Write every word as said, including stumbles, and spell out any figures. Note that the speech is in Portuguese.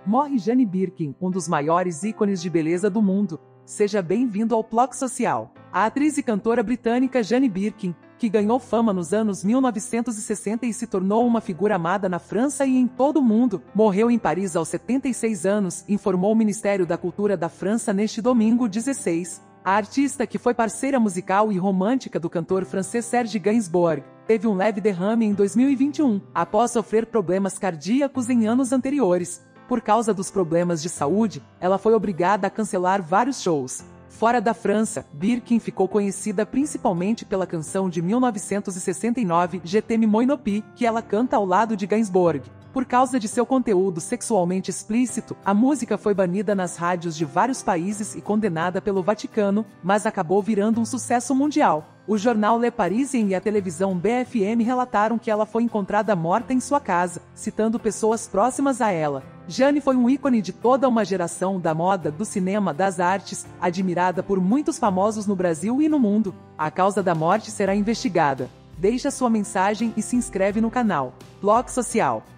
Morre Jane Birkin, um dos maiores ícones de beleza do mundo. Seja bem-vindo ao Ploc Social. A atriz e cantora britânica Jane Birkin, que ganhou fama nos anos mil novecentos e sessenta e se tornou uma figura amada na França e em todo o mundo, morreu em Paris aos setenta e seis anos, informou o Ministério da Cultura da França neste domingo dezesseis. A artista, que foi parceira musical e romântica do cantor francês Serge Gainsbourg, teve um leve derrame em dois mil e vinte e um, após sofrer problemas cardíacos em anos anteriores. Por causa dos problemas de saúde, ela foi obrigada a cancelar vários shows. Fora da França, Birkin ficou conhecida principalmente pela canção de mil novecentos e sessenta e nove, Je t'aime moi non plus, que ela canta ao lado de Gainsbourg. Por causa de seu conteúdo sexualmente explícito, a música foi banida nas rádios de vários países e condenada pelo Vaticano, mas acabou virando um sucesso mundial. O jornal Le Parisien e a televisão B F M relataram que ela foi encontrada morta em sua casa, citando pessoas próximas a ela. Jane foi um ícone de toda uma geração da moda, do cinema, das artes, admirada por muitos famosos no Brasil e no mundo. A causa da morte será investigada. Deixa sua mensagem e se inscreve no canal Ploc Social.